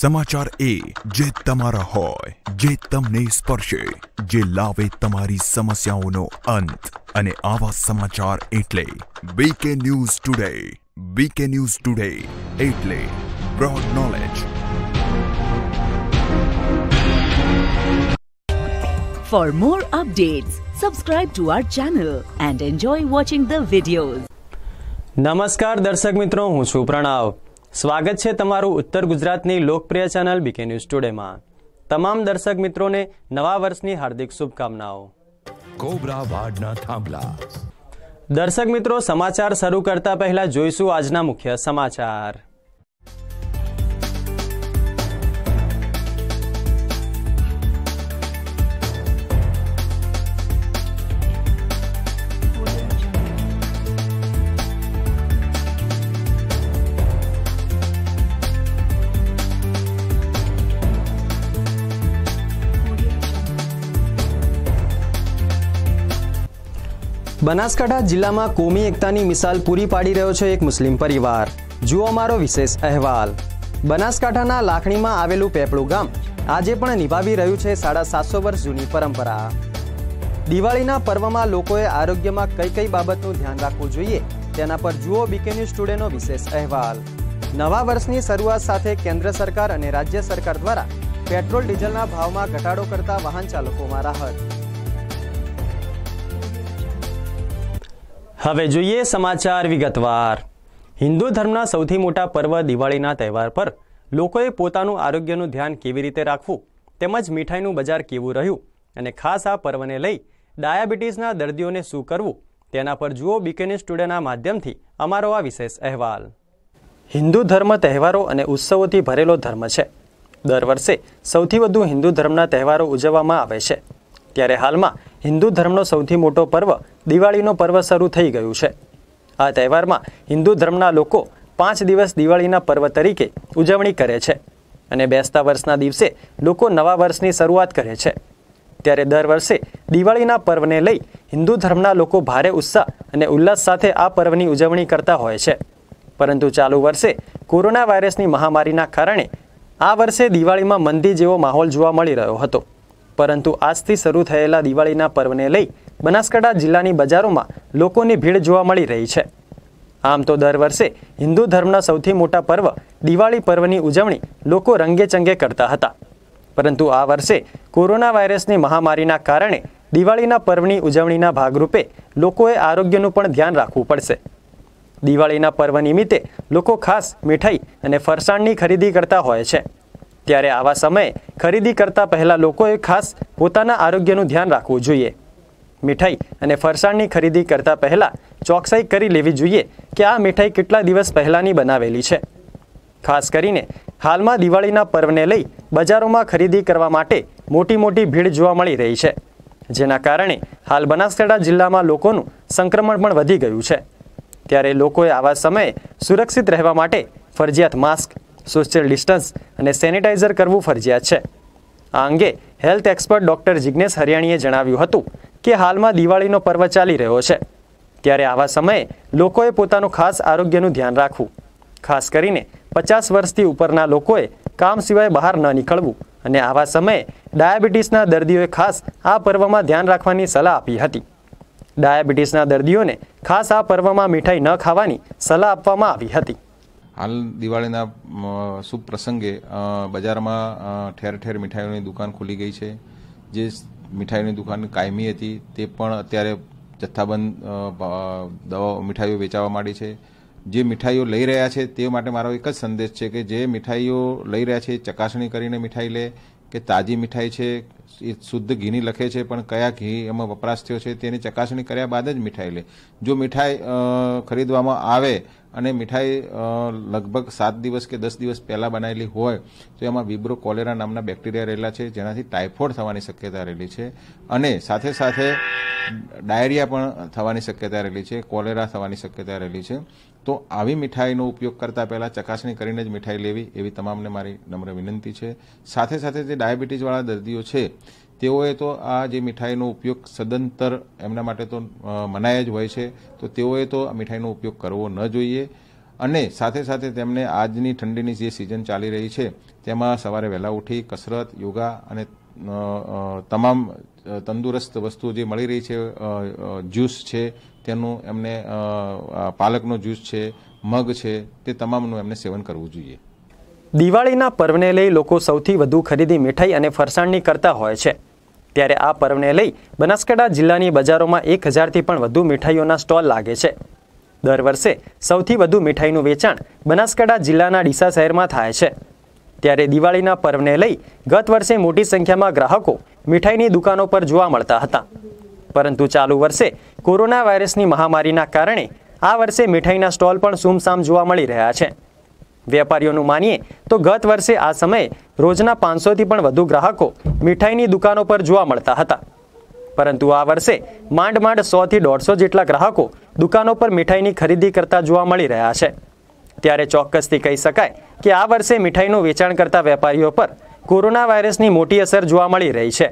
समाचार ए जे तमारा होय, जे तमने स्पर्शे, जे लावे तमारी समस्याओनो अंत अने आवा समाचार एटले BK news today. BK news today एटले broad knowledge. For more updates, subscribe to our channel and enjoy watching the videos. નમસ્કાર દર્શક મિત્રો, હું છું પ્રણવ। સ્વાગત છે તમારું ઉત્તર ગુજરાતની લોકપ્રિય ચેનલ બીકે ન્યૂઝ ટુડેમાં। તમામ દર્શક મિત્રોને નવા વર્ષની હાર્દિક શુભકામનાઓ। કોબરા વાડના થાંભલા। દર્શક મિત્રો, સમાચાર શરૂ કરતા પહેલા જોઈશું આજના મુખ્ય સમાચાર। બનાસકાંઠા જિલ્લામાં કોમી એકતાની મિસાલ પૂરી પાડી રહ્યો છે એક મુસ્લિમ પરિવાર। જુઓ અમારો વિશેષ અહેવાલ। બનાસકાંઠાના લાખણીમાં આવેલું પેપળું ગામ આજે પણ નિભાવી રહ્યું છે 750 વર્ષ જૂની પરંપરા। દિવાળીના પર્વમાં લોકોએ આરોગ્યમાં કઈ કઈ બાબતનું ધ્યાન રાખવું જોઈએ તેના પર જુઓ બીકે ન્યૂઝ ટુડેનો વિશેષ અહેવાલ। નવા વર્ષની શરૂઆત સાથે કેન્દ્ર સરકાર અને રાજ્ય સરકાર દ્વારા પેટ્રોલ ડીઝલના ભાવમાં ઘટાડો કરતા વાહન ચાલકોમાં રાહત। હવે જોઈએ સમાચાર વિગતવાર। હિન્દુ ધર્મના સૌથી મોટા પર્વ દિવાળીના તહેવાર પર લોકોએ પોતાનું આરોગ્યનું ધ્યાન કેવી રીતે રાખવું તેમજ મીઠાઈનું બજાર કેવું રહ્યું અને ખાસ આ પર્વને લઈ ડાયાબિટીસના દર્દીઓને શું કરવું તેના પર જુઓ બીકે ન્યૂઝ ટુડેના માધ્યમથી અમારો આ વિશેષ અહેવાલ। હિન્દુ ધર્મ તહેવારો અને ઉત્સવોથી ભરેલો ધર્મ છે। દર વર્ષે સૌથી વધુ હિન્દુ ધર્મના તહેવારો ઉજવવામાં આવે છે, ત્યારે હાલમાં હિન્દુ ધર્મનો સૌથી મોટો પર્વ દિવાળીનો પર્વ શરૂ થઈ ગયું છે। આ તહેવારમાં હિન્દુ ધર્મના લોકો 5 દિવસ દિવાળીના પર્વ તરીકે ઉજવણી કરે છે અને બેસતા વર્ષના દિવસે લોકો નવા વર્ષની શરૂઆત કરે છે। ત્યારે દર વર્ષે દિવાળીના પર્વને લઈ હિન્દુ ધર્મના લોકો ભારે ઉત્સાહ અને ઉલ્લાસ સાથે આ પર્વની ઉજવણી કરતા હોય છે, પરંતુ ચાલુ વર્ષે કોરોના વાયરસની મહામારીના કારણે આ વર્ષે દિવાળીમાં મંદી જેવો માહોલ જોવા મળી રહ્યો હતો, પરંતુ આજથી શરૂ થયેલા દિવાળીના પર્વને લઈ બનાસકાંઠા જિલ્લાની બજારોમાં લોકોની ભીડ જોવા મળી રહી છે। આમ તો દર વર્ષે હિન્દુ ધર્મના સૌથી મોટા પર્વ દિવાળી પર્વની ઉજવણી લોકો રંગે ચંગે કરતા હતા, પરંતુ આ વર્ષે કોરોના વાયરસની મહામારીના કારણે દિવાળીના પર્વની ઉજવણીના ભાગરૂપે લોકોએ આરોગ્યનું પણ ધ્યાન રાખવું પડશે। દિવાળીના પર્વ નિમિત્તે લોકો ખાસ મીઠાઈ અને ફરસાણની ખરીદી કરતા હોય છે, ત્યારે આવા સમયે ખરીદી કરતા પહેલા લોકોએ ખાસ પોતાના આરોગ્યનું ધ્યાન રાખવું જોઈએ। મીઠાઈ અને ફરસાણની ખરીદી કરતા પહેલા ચોકસાઈ કરી લેવી જોઈએ કે આ મીઠાઈ કેટલા દિવસ પહેલાની બનાવેલી છે। ખાસ કરીને હાલમાં દિવાળીના પર્વને લઈ બજારોમાં ખરીદી કરવા માટે મોટી મોટી ભીડ જોવા મળી રહી છે, જેના કારણે હાલ બનાસકાંઠા જિલ્લામાં લોકોનું સંક્રમણ પણ વધી ગયું છે। ત્યારે લોકોએ આવા સમયે સુરક્ષિત રહેવા માટે ફરજિયાત માસ્ક, સોશિયલ ડિસ્ટન્સ અને સેનિટાઈઝર કરવું ફરજિયાત છે। આ અંગે હેલ્થ એક્સપર્ટ ડોક્ટર જિગ્નેશ હરિયાણીએ જણાવ્યું હતું કે હાલમાં દિવાળીનો પર્વ ચાલી રહ્યો છે, ત્યારે આવા સમયે લોકોએ પોતાનું ખાસ આરોગ્યનું ધ્યાન રાખવું, ખાસ કરીને 50 વર્ષથી ઉપરના લોકોએ કામ સિવાય બહાર ન નીકળવું અને આવા સમયે ડાયાબિટીસના દર્દીઓએ ખાસ આ પર્વમાં ધ્યાન રાખવાની સલાહ આપી હતી। ડાયાબિટીસના દર્દીઓને ખાસ આ પર્વમાં મીઠાઈ ન ખાવાની સલાહ આપવામાં આવી હતી। હાલ દિવાળીના શુભ પ્રસંગે બજારમાં ઠેર ઠેર મીઠાઈઓની દુકાન ખુલી ગઈ છે। જે મીઠાઈની દુકાન કાયમી હતી તે પણ અત્યારે જથ્થાબંધ મીઠાઈઓ વેચાવા માંડી છે। જે મીઠાઈઓ લઈ રહ્યા છે તે માટે મારો એક જ સંદેશ છે કે જે મીઠાઈઓ લઈ રહ્યા છે ચકાસણી કરીને મીઠાઈ લે કે તાજી મીઠાઈ છે, એ શુદ્ધ ઘીની લખે છે પણ કયા ઘી એમાં વપરાશ થયો છે તેની ચકાસણી કર્યા બાદ જ મીઠાઈ લે। જો મીઠાઈ ખરીદવામાં આવે અને મીઠાઈ લગભગ 7 દિવસ કે 10 દિવસ પહેલાં બનાવેલી હોય તો એમાં વિબ્રો કોલેરા નામના બેક્ટેરિયા રહેલા છે, જેનાથી ટાઇફોઇડ થવાની શક્યતા રહેલી છે અને સાથે સાથે ડાયરિયા પણ થવાની શક્યતા રહેલી છે, કોલેરા થવાની શક્યતા રહેલી છે। તો આવી મીઠાઈનો ઉપયોગ કરતાં પહેલાં ચકાસણી કરીને જ મીઠાઈ લેવી એવી તમામને મારી નમ્ર વિનંતી છે। સાથે સાથે જે ડાયાબિટીસવાળા દર્દીઓ છે તેઓએ તો આ જે મીઠાઈનો ઉપયોગ સદંતર એમના માટે તો મનાય જ હોય છે, તો તેઓએ તો આ મીઠાઈનો ઉપયોગ કરવો ન જોઈએ। અને સાથે સાથે તેમને આજની ઠંડીની જે સિઝન ચાલી રહી છે તેમાં સવારે વહેલા ઉઠી કસરત, યોગા અને તમામ તંદુરસ્ત વસ્તુઓ જે મળી રહી છે, જ્યુસ છે તેનું એમને પાલકનો જ્યુસ છે, મગ છે, તે તમામનું એમને સેવન કરવું જોઈએ. દિવાળીના પર્વને લઈ લોકો સૌથી વધુ ખરીદી મીઠાઈ અને ફરસાણની કરતા હોય છે. ત્યારે આ પર્વને લઈ બનાસકાંઠા જિલ્લાની બજારોમાં 1000થી પણ વધુ મીઠાઈઓના સ્ટોલ લાગે છે. દર વર્ષે સૌથી વધુ મીઠાઈનું વેચાણ બનાસકાંઠા જિલ્લાના ડીસા શહેરમાં થાય છે. ત્યારે દિવાળીના પર્વને લઈ ગત વર્ષે મોટી સંખ્યામાં ગ્રાહકો મીઠાઈની દુકાનો પર જોવા મળતા હતા. પરંતુ ચાલુ વર્ષે કોરોના વાયરસની મહામારીના કારણે આ વર્ષે મીઠાઈના સ્ટોલ પણ સુમસામ જોવા મળી રહ્યા છે. વેપારીઓનું માનીએ તો ગત વર્ષે આ સમયે રોજના 500થી પણ વધુ ગ્રાહકો મીઠાઈની દુકાનો પર જોવા મળતા હતા. પરંતુ આ વર્ષે માંડ 100થી 150 જેટલા ગ્રાહકો દુકાનો પર મીઠાઈની ખરીદી કરતા જોવા મળી રહ્યા છે. ત્યારે ચોક્કસથી કહી શકાય કે આ વર્ષે મીઠાઈનું વેચાણ કરતા વેપારીઓ પર કોરોના વાયરસની મોટી અસર જોવા મળી રહી છે.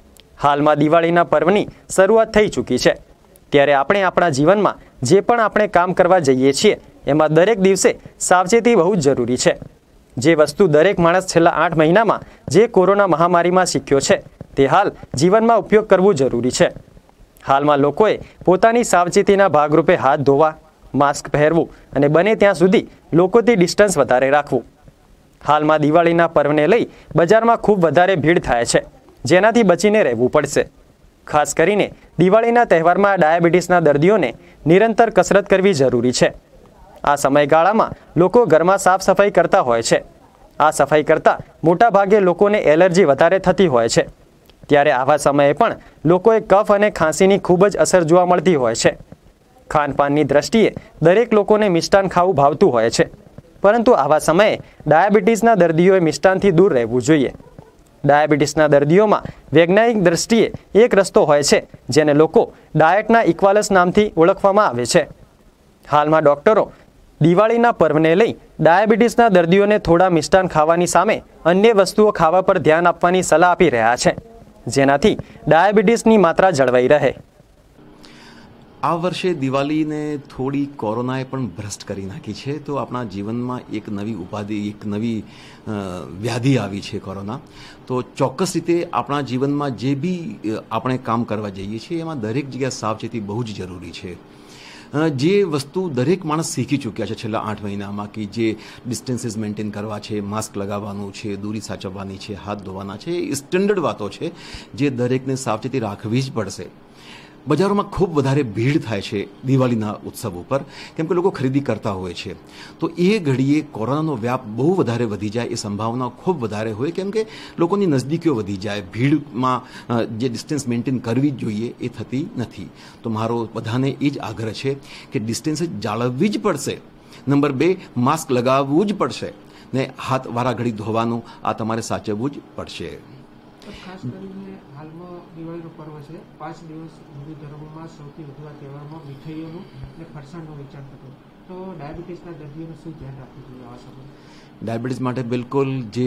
હાલમાં દિવાળીના પર્વની શરૂઆત થઈ ચૂકી છે. ત્યારે આપણે આપણા જીવનમાં જે પણ આપણે કામ કરવા જઈએ છીએ એમાં દરેક દિવસે સાવચેતી બહુ જ જરૂરી છે. જે વસ્તુ દરેક માણસ છેલ્લા 8 મહિનામાં જે કોરોના મહામારીમાં શીખ્યો છે તે હાલ જીવનમાં ઉપયોગ કરવું જરૂરી છે. હાલમાં લોકોએ પોતાની સાવચેતીના ભાગરૂપે હાથ ધોવા, માસ્ક પહેરવું અને બને ત્યાં સુધી લોકોથી ડિસ્ટન્સ વધારે રાખવું. હાલમાં દિવાળીના પર્વને લઈ બજારમાં ખૂબ વધારે ભીડ થાય છે, જેનાથી બચીને રહેવું પડશે. ખાસ કરીને દિવાળીના તહેવારમાં ડાયાબિટીસના દર્દીઓને નિરંતર કસરત કરવી જરૂરી છે. આ સમયગાળામાં લોકો ઘરમાં સાફ સફાઈ કરતા હોય છે. આ સફાઈ કરતાં મોટા ભાગે લોકોને એલર્જી વધારે થતી હોય છે. ત્યારે આવા સમયે પણ લોકોએ કફ અને ખાંસીની ખૂબ જ અસર જોવા મળતી હોય છે. ખાનપાનની દ્રષ્ટિએ દરેક લોકોને મિષ્ટાન ખાવું ભાવતું હોય છે, પરંતુ આવા સમયે ડાયાબિટીસના દર્દીઓએ મિષ્ટાનથી દૂર રહેવું જોઈએ. ડાયાબિટીસના દર્દીઓમાં વૈજ્ઞાનિક દ્રષ્ટિએ એક રસ્તો હોય છે જેને લોકો ડાયટના ઇક્વાલસ નામથી ઓળખવામાં આવે છે. હાલમાં ડોક્ટરો દિવાળીના પર્વને લઈ ડાયાબિટીસના દર્દીઓને થોડા મિષ્ટાન ખાવાની સામે અન્ય વસ્તુઓ ખાવા પર ધ્યાન આપવાની સલાહ આપી રહ્યા છે, જેનાથી ડાયાબિટીસની માત્રા જળવાઈ રહે. આ વર્ષે દિવાળીને થોડી કોરોનાએ પણ ભ્રષ્ટ કરી નાખી છે. તો આપણા જીવનમાં એક નવી ઉપાધિ, એક નવી વ્યાધિ આવી છે કોરોના. તો ચોક્કસ રીતે આપણા જીવનમાં જે બી આપણે કામ કરવા જઈએ છીએ એમાં દરેક જગ્યાએ સાવચેતી બહુ જ જરૂરી છે. જે વસ્તુ દરેક માણસ શીખી ચૂક્યા છે છેલ્લા 8 મહિનામાં, કે જે ડિસ્ટન્સીસ મેન્ટેન કરવા છે, માસ્ક લગાવવાનું છે, દૂરી સાચવવાની છે, હાથ ધોવાના છે, એ સ્ટેન્ડર્ડ વાતો છે જે દરેકને સાવચેતી રાખવી જ પડશે. બજારોમાં ખૂબ વધારે ભીડ થાય છે દિવાળીના ઉત્સવ ઉપર, કેમ કે લોકો ખરીદી કરતા હોય છે. તો એ ઘડીએ કોરોનાનો વ્યાપ બહુ વધારે વધી જાય એ સંભાવના ખૂબ વધારે હોય, કેમ કે લોકોની નજદીકીઓ વધી જાય. ભીડમાં જે ડિસ્ટન્સ મેન્ટેન કરવી જ જોઈએ એ થતી નથી. તો મારો બધાને એ જ આગ્રહ છે કે ડિસ્ટન્સ જાળવવી જ પડશે. નંબર 2, માસ્ક લગાવવું જ પડશે ને હાથ વારાઘડી ધોવાનું આ તમારે સાચવવું જ પડશે. ખાસ કરીને હાલમાં દિવાળીનો પર્વ છે. 5 દિવસ હિન્દુ ધર્મમાં સૌથી વધુ આ તહેવારમાં મીઠાઈઓનું અને ફરસાણનું વેચાણ થતું. તો ડાયાબિટીસના દર્દીઓને શું ધ્યાન રાખવું જોઈએ આ સમયે? ડાયાબિટીસ માટે બિલકુલ જે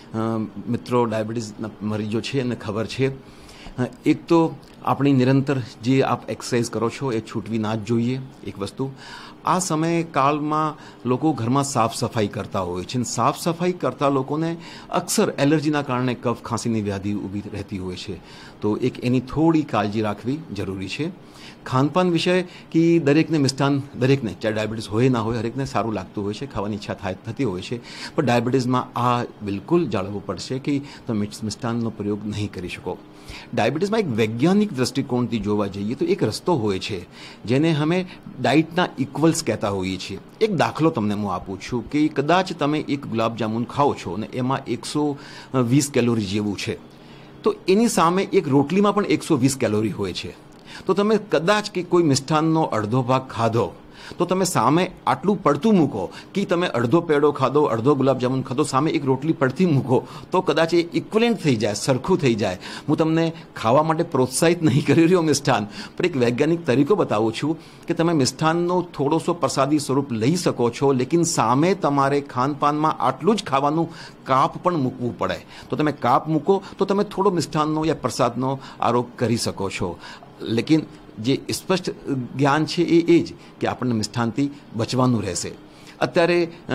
મિત્રો ડાયાબિટીસના મરીજો છે એને ખબર છે. એક તો આપણી નિરંતર જે આપ એક્સરસાઇઝ કરો છો એ છૂટવી ના જ જોઈએ. એક વસ્તુ આ સમય કાળમાં લોકો ઘરમાં સાફ સફાઈ કરતા હોય છે. સાફ સફાઈ કરતા લોકોને અક્સર એલર્જીના કારણે કફ ખાંસીની વ્યાધિ ઊભી રહેતી હોય છે. તો એક એની થોડી કાળજી રાખવી જરૂરી છે. ખાનપાન વિષય કે દરેકને મિષ્ટાન, દરેકને ચાહે ડાયાબિટીસ હોય ના હોય, હરેકને સારું લાગતું હોય છે, ખાવાની ઈચ્છા થતી હોય છે. પણ ડાયાબિટીસમાં આ બિલકુલ જાળવવું પડશે કે તમે મિષ્ટાનનો પ્રયોગ નહીં કરી શકો. ડાયાબિટીસમાં એક વૈજ્ઞાનિક દ્રષ્ટિકોણથી જોવા જઈએ તો એક રસ્તો હોય છે જેને અમે ડાયટના ઇક્વલ્સ કહેતા હોઈએ છીએ. એક દાખલો તમને હું આપું છું કે કદાચ તમે એક ગુલાબજામુન ખાઓ છો અને એમાં 120 કેલોરી જેવું છે, તો એની સામે એક રોટલીમાં પણ 120 કેલોરી હોય છે. તો તમે કદાચ કે કોઈ મિષ્ટાનનો અડધો ભાગ ખાધો તો તમે સામે આટલું પડતું મૂકો કે તમે અડધો પેડો ખાધો, અડધો ગુલાબજામુન ખાધો, સામે એક રોટલી પડતી મૂકો તો કદાચ એ ઇક્વલેન્ટ થઈ જાય, સરખું થઈ જાય. હું તમને ખાવા માટે પ્રોત્સાહિત નહીં કરી રહ્યો મિષ્ટાન, પણ એક વૈજ્ઞાનિક તરીકો બતાવું છું કે તમે મિષ્ટાનનો થોડોસો પ્રસાદી સ્વરૂપ લઈ શકો છો, લેકિન સામે તમારે ખાનપાનમાં આટલું જ ખાવાનું કાપ પણ મૂકવું પડે. તો તમે કાપ મૂકો તો તમે થોડો મિષ્ટાનનો યા પ્રસાદનો આરોપ કરી શકો છો. લેકિન જે સ્પષ્ટ જ્ઞાન છે એ જ કે આપણને મિષ્ટાનથી બચવાનું રહેશે. અત્યારે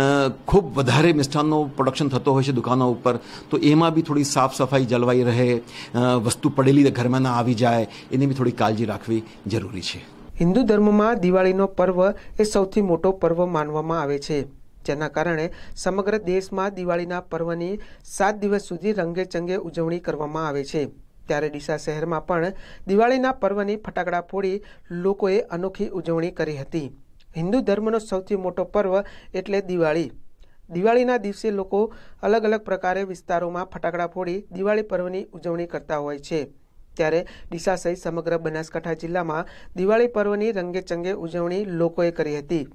ખૂબ વધારે મિષ્ટાનનો પ્રોડક્શન થતો હોય છે દુકાનો ઉપર, તો એમાં બી થોડી સાફ સફાઈ જળવાઈ રહે, વસ્તુ પડેલી ઘરમાં ના આવી જાય, એની બી થોડી કાળજી રાખવી જરૂરી છે. હિન્દુ ધર્મમાં દિવાળીનો પર્વ એ સૌથી મોટો પર્વ માનવામાં આવે છે, જેના કારણે સમગ્ર દેશમાં દિવાળીના પર્વની 7 દિવસ સુધી રંગેચંગે ઉજવણી કરવામાં આવે છે. ત્યારે ડીસા શહેરમાં પણ દિવાળીના પર્વની ફટાકડા ફોડી લોકોએ અનોખી ઉજવણી કરી હતી. હિન્દુ ધર્મનો સૌથી મોટો પર્વ એટલે દિવાળી. દિવાળીના દિવસે લોકો અલગ અલગ પ્રકારે વિસ્તારોમાં ફટાકડા ફોડી દિવાળી પર્વની ઉજવણી કરતા હોય છે. ત્યારે ડીસા સહિત સમગ્ર બનાસકાંઠા જિલ્લામાં દિવાળી પર્વની રંગેચંગે ઉજવણી લોકોએ કરી હતી.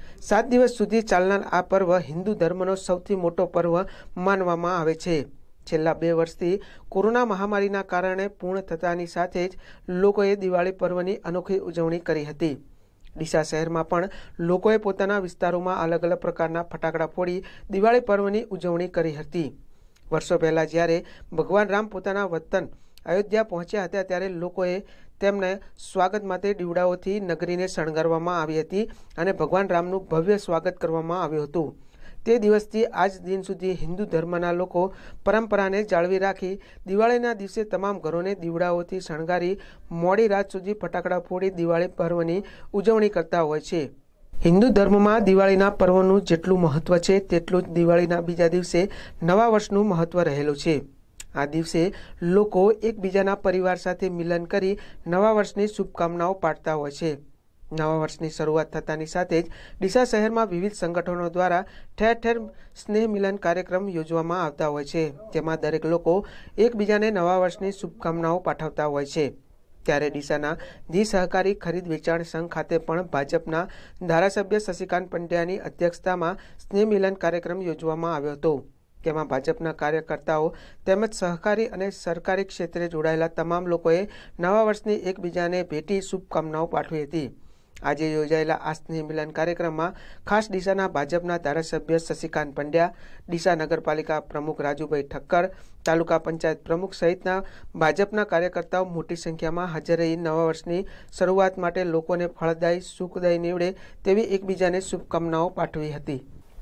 7 દિવસ સુધી ચાલનાર આ પર્વ હિન્દુ ધર્મનો સૌથી મોટો પર્વ માનવામાં આવે છે. છેલ્લા 2 વર્ષથી કોરોના મહામારીના કારણે પૂર્ણ થતાની સાથે જ લોકોએ દિવાળી પર્વની અનોખી ઉજવણી કરી હતી. ડીસા શહેરમાં પણ લોકોએ પોતાના વિસ્તારોમાં અલગ અલગ પ્રકારના ફટાકડા ફોડી દિવાળી પર્વની ઉજવણી કરી હતી. વર્ષો પહેલાં જ્યારે ભગવાન રામ પોતાના વતન અયોધ્યા પહોંચ્યા હતા ત્યારે લોકોએ તેમને સ્વાગત માટે દીવડાઓથી નગરીને શણગારવામાં આવી હતી અને ભગવાન રામનું ભવ્ય સ્વાગત કરવામાં આવ્યું હતું. તે દિવસથી આજ દિન સુધી હિન્દુ ધર્મના લોકો પરંપરાને જાળવી રાખી દિવાળીના દિવસે તમામ ઘરોને દીવડાઓથી શણગારી મોડી રાત સુધી ફટાકડા ફોડી દિવાળી પર્વની ઉજવણી કરતા હોય છે. હિન્દુ ધર્મમાં દિવાળીના પર્વનું જેટલું મહત્વ છે તેટલું જ દિવાળીના બીજા દિવસે નવા વર્ષનું મહત્વ રહેલું છે. આ દિવસે લોકો એકબીજાના પરિવાર સાથે મિલન કરી નવા વર્ષની શુભકામનાઓ પાઠવતા હોય છે. નવા વર્ષની શરૂઆત થતાની સાથે જ ડીસા શહેરમાં વિવિધ સંગઠનો દ્વારા ઠેર ઠેર સ્નેહ મિલન કાર્યક્રમ યોજવામાં આવતા હોય છે, જેમાં દરેક લોકો એકબીજાને નવા વર્ષની શુભકામનાઓ પાઠવતા હોય છે. ત્યારે ડીસાના જી સહકારી ખરીદ વેચાણ સંઘ ખાતે પણ ભાજપના ધારાસભ્ય શશિકાંત પંડ્યાની અધ્યક્ષતામાં સ્નેહ મિલન કાર્યક્રમ યોજવામાં આવ્યો હતો. તેમાં ભાજપના કાર્યકર્તાઓ તેમજ સહકારી અને સરકારી ક્ષેત્રે જોડાયેલા તમામ લોકોએ નવા વર્ષની એકબીજાને ભેટી શુભકામનાઓ પાઠવી હતી. આજે યોજાયેલા આ સ્નેહ મિલન કાર્યક્રમમાં ખાસ ડીસાના ભાજપના ધારાસભ્ય શશિકાંત પંડ્યા, ડીસા નગરપાલિકા પ્રમુખ રાજુભાઈ ઠક્કર, તાલુકા પંચાયત પ્રમુખ સહિતના ભાજપના કાર્યકર્તાઓ મોટી સંખ્યામાં હાજર રહી નવા વર્ષની શરૂઆત માટે લોકોને ફળદાયી સુખદાયી નીવડે તેવી એકબીજાને શુભકામનાઓ પાઠવી હતી.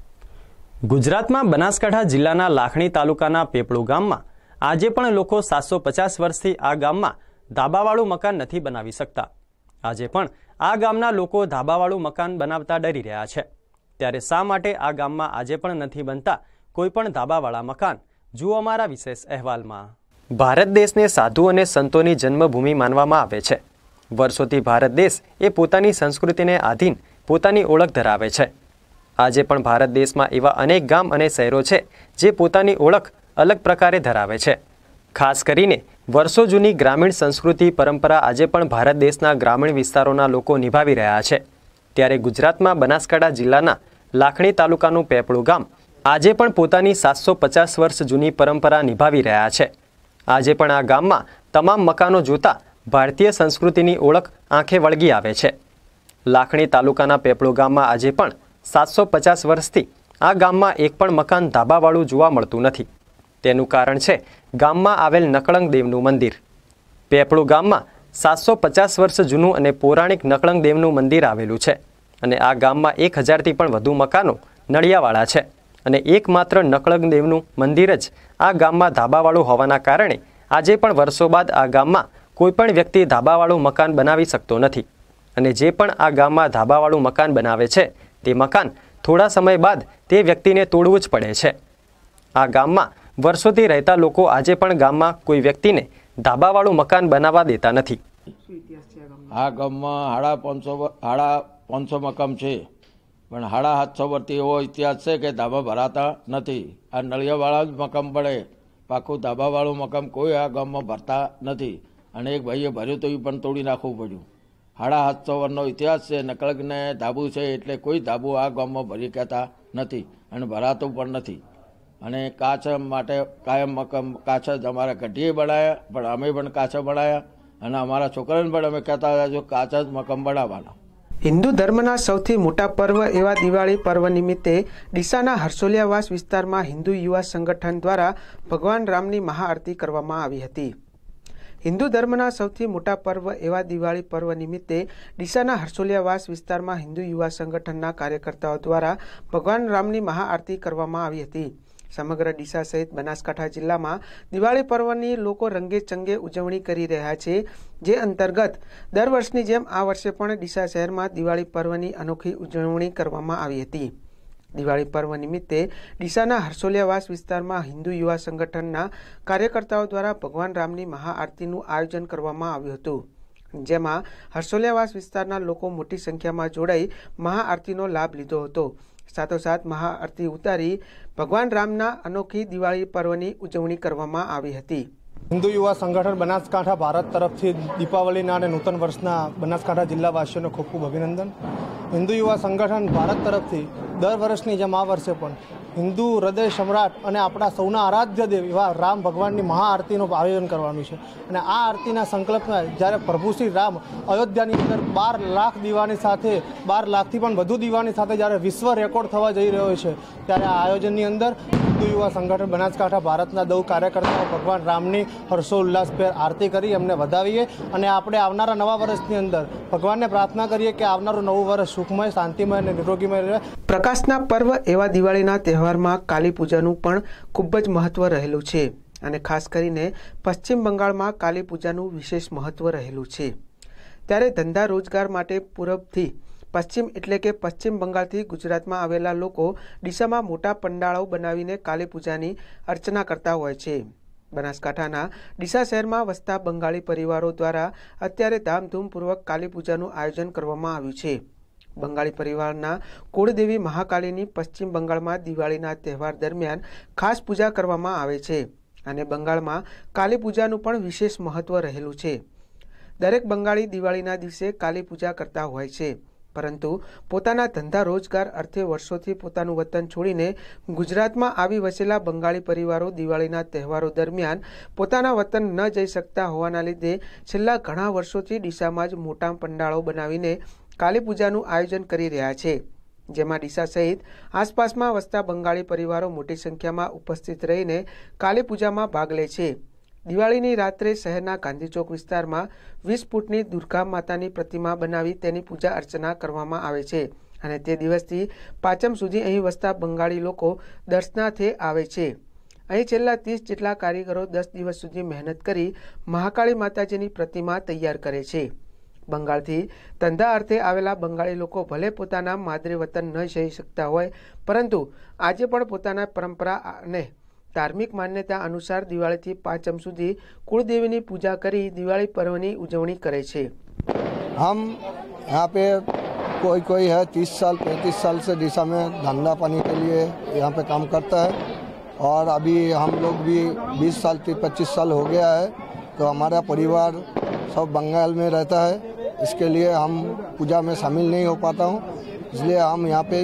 ગુજરાતમાં બનાસકાંઠા જિલ્લાના લાખણી તાલુકાના પેપળુ ગામમાં આજે પણ લોકો 750 વર્ષથી આ ગામમાં ધાબાવાળું મકાન નથી બનાવી શકતા. આજે પણ આ ગામના લોકો ધાબાવાળું મકાન બનાવતા ડરી રહ્યા છે. ત્યારે શા માટે આ ગામમાં આજે પણ નથી બનતા કોઈ પણ ધાબાવાળા મકાન? જુઓ અમારા વિશેષ અહેવાલમાં. ભારત દેશને સાધુ અને સંતોની જન્મભૂમિ માનવામાં આવે છે. વર્ષોથી ભારત દેશ એ પોતાની સંસ્કૃતિને આધીન પોતાની ઓળખ ધરાવે છે. આજે પણ ભારત દેશમાં એવા અનેક ગામ અને શહેરો છે જે પોતાની ઓળખ અલગ પ્રકારે ધરાવે છે. ખાસ કરીને વર્ષો જૂની ગ્રામીણ સંસ્કૃતિ પરંપરા આજે પણ ભારત દેશના ગ્રામીણ વિસ્તારોના લોકો નિભાવી રહ્યા છે. ત્યારે ગુજરાતમાં બનાસકાંઠા જિલ્લાના લાખણી તાલુકાનું પેપળુ ગામ આજે પણ પોતાની 750 વર્ષ જૂની પરંપરા નિભાવી રહ્યા છે. આજે પણ આ ગામમાં તમામ મકાનો જોતા ભારતીય સંસ્કૃતિની ઓળખ આંખે વળગી આવે છે. લાખણી તાલુકાના પેપળુ ગામમાં આજે પણ 750 વર્ષથી આ ગામમાં એક પણ મકાન ધાબાવાળું જોવા મળતું નથી. તેનું કારણ છે ગામમાં આવેલ નકળંગ દેવનું મંદિર. પેપળુ ગામમાં 750 વર્ષ જૂનું અને પૌરાણિક નકળંગ દેવનું મંદિર આવેલું છે અને આ ગામમાં 1000થી પણ વધુ મકાનો નળિયાવાળા છે અને એકમાત્ર નકળંગ દેવનું મંદિર જ આ ગામમાં ધાબાવાળું હોવાના કારણે આજે પણ વર્ષો બાદ આ ગામમાં કોઈ પણ વ્યક્તિ ધાબાવાળું મકાન બનાવી શકતો નથી અને જે પણ આ ગામમાં ધાબાવાળું મકાન બનાવે છે તે મકાન થોડા સમય બાદ તે વ્યક્તિને તોડવું જ પડે છે. આ ગામમાં વર્ષોથી રહેતા લોકો આજે પણ ગામમાં કોઈ વ્યક્તિને ધાબાવાળું મકાન બનાવવા દેતા નથી. આ ગામમાં 550 મકાન છે, પણ 750 વર્ષથી એવો ઇતિહાસ છે કે ધાબા ભરાતા નથી. આ નળિયાવાળા જ મકાન પડે, પાકું ધાબાવાળું મકાન કોઈ આ ગામમાં ભરતા નથી અને એક ભાઈએ ભર્યું તો એ પણ તોડી નાખવું પડ્યું. 750 વર્ષનો ઇતિહાસ છે. નકળગને ધાબુ છે એટલે કોઈ ધાબુ આ ગામમાં ભરી કહેતા નથી અને ભરાતું પણ નથી. અને કાચ માટે કાયમ મકાન કાચ જ અમારા ગઢીએ બનાવ્યા, પણ અમે પણ કાચ બનાવ્યા અને અમારા છોકરાને પણ અમે કહેતા હતા જો કાચ જ મકાન બનાવવાના. હિન્દુ ધર્મના સૌથી મોટા પર્વ એવા દિવાળી પર્વ નિમિત્તે ડીસાના હરસોલિયાવાસ વિસ્તારમાં હિન્દુ યુવા સંગઠન દ્વારા ભગવાન રામની મહાઆરતી કરવામાં આવી હતી. હિન્દુ ધર્મના સૌથી મોટા પર્વ એવા દિવાળી પર્વ નિમિત્તે ડીસાના હર્ષોલિયાવાસ વિસ્તારમાં હિન્દુ યુવા સંગઠનના કાર્યકર્તાઓ દ્વારા ભગવાન રામની મહાઆરતી કરવામાં આવી હતી. સમગ્ર ડીસા સહિત બનાસકાંઠા જિલ્લામાં દિવાળી પર્વની લોકો રંગે ચંગે ઉજવણી કરી રહ્યા છે. જે અંતર્ગત દર વર્ષની જેમ આ વર્ષે પણ ડીસા શહેરમાં દિવાળી પર્વની અનોખી ઉજવણી કરવામાં આવી હતી. દિવાળી પર્વ નિમિત્તે ડીસાના હર્ષોલિયાવાસ વિસ્તારમાં હિન્દુ યુવા સંગઠનના કાર્યકર્તાઓ દ્વારા ભગવાન રામની મહાઆરતીનું આયોજન કરવામાં આવ્યું હતું, જેમાં હર્ષોલિયાવાસ વિસ્તારના લોકો મોટી સંખ્યામાં જોડાઈ મહાઆરતીનો લાભ લીધો હતો. સાથોસાથ મહાઆરતી ઉતારી ભગવાન રામના અનોખી દિવાળી પર્વની ઉજવણી કરવામાં આવી હતી. હિન્દુ યુવા સંગઠન બનાસકાંઠા ભારત તરફથી દીપાવલીના અને નૂતન વર્ષના બનાસકાંઠા જિલ્લાવાસીઓને ખૂબ ખૂબ અભિનંદન. હિન્દુ યુવા સંગઠન ભારત તરફથી દર વર્ષની જેમ આ વર્ષે પણ હિન્દુ હૃદય સમ્રાટ અને આપણા સૌના આરાધ્ય દેવ એવા રામ ભગવાનની મહાઆરતીનું આયોજન કરવાનું છે. અને આ આરતીના સંકલ્પમાં જ્યારે પ્રભુ શ્રી રામ અયોધ્યાની અંદર 12 લાખ દીવાની સાથે 12 લાખથી પણ વધુ દીવાની સાથે જ્યારે વિશ્વ રેકોર્ડ થવા જઈ રહ્યો છે, ત્યારે આ આયોજનની અંદર હિન્દુ યુવા સંગઠન બનાસકાંઠા ભારતના 10 કાર્યકર્તાઓ ભગવાન રામની હર્ષોલ્લાસભેર આરતી કરી એમને વધાવીએ અને આપણે આવનારા નવા વર્ષની અંદર ભગવાનને પ્રાર્થના કરીએ કે આવનારું નવું વર્ષ સુખમય, શાંતિમય અને નિરોગીમય રહે. પ્રકાશના પર્વ એવા દિવાળીના તહેવારમાં કાલી પૂજાનું પણ ખૂબ જ મહત્વ રહેલું છે અને ખાસ કરીને પશ્ચિમ બંગાળમાં કાલી પૂજાનું વિશેષ મહત્વ રહેલું છે. ત્યારે ધંધા રોજગાર માટે પૂરબથી પશ્ચિમ એટલે કે પશ્ચિમ બંગાળથી ગુજરાતમાં આવેલા લોકો ડીસામાં મોટા પંડાળો બનાવીને કાલી પૂજાની અર્ચના કરતા હોય છે. બનાસકાંઠાના ડીસા શહેરમાં વસતા બંગાળી પરિવારો દ્વારા અત્યારે ધામધૂમપૂર્વક કાલી પૂજાનું આયોજન કરવામાં આવ્યું છે. બંગાળી પરિવારના કુળદેવી મહાકાલીની પશ્ચિમ બંગાળમાં દિવાળીના તહેવાર દરમિયાન ખાસ પૂજા કરવામાં આવે છે અને બંગાળમાં કાલી પૂજાનું પણ વિશેષ મહત્વ રહેલું છે. દરેક બંગાળી દિવાળીના દિવસે કાલી પૂજા કરતા હોય છે, પરંતુ પોતાના ધંધા રોજગાર અર્થે વર્ષોથી પોતાનું વતન છોડીને ગુજરાતમાં આવી વસેલા બંગાળી પરિવારો દિવાળીના તહેવારો દરમિયાન પોતાના વતન ન જઈ શકતા હોવાના લીધે છેલ્લા ઘણા વર્ષોથી ડીસામાં જ મોટા પંડાળો બનાવીને કાલી પૂજાનું આયોજન કરી રહ્યા છે, જેમાં ડીસા સહિત આસપાસમાં વસતા બંગાળી પરિવારો મોટી સંખ્યામાં ઉપસ્થિત રહીને કાલી પૂજામાં ભાગ લે છે. દિવાળીની રાત્રે શહેરના ગાંધી ચોક વિસ્તારમાં 20 ફૂટની દુર્ગા માતાની પ્રતિમા બનાવી તેની પૂજા અર્ચના કરવામાં આવે છે અને તે દિવસથી પાંચમ સુધી અહીં વસતા બંગાળી લોકો દર્શનાર્થે આવે છે. અહીં છેલ્લા 30 જેટલા કારીગરો 10 દિવસ સુધી મહેનત કરી મહાકાળી માતાજીની પ્રતિમા તૈયાર કરે છે. બંગાળથી ધંધા અર્થે આવેલા બંગાળી લોકો ભલે પોતાના માદરે વતન ન જઈ શકતા હોય, પરંતુ આજે પણ પોતાના પરંપરા અને धार्मिक मान्यता अनुसार दिवाળી થી પાંચમ સુધી कुलदेवी पूजा करी दिवाળી पर्व की उजवणी करे छे। हम यहाँ पे कोई है 30 साल 35 साल से ડીસા में धंधा पानी के लिए यहाँ पे काम करता है और अभी हम लोग भी 20 साल 25 साल हो गया है, तो हमारा परिवार सब बंगाल में रहता है, इसके लिए हम पूजा में शामिल नहीं हो पाता हूँ, इसलिए हम यहाँ पे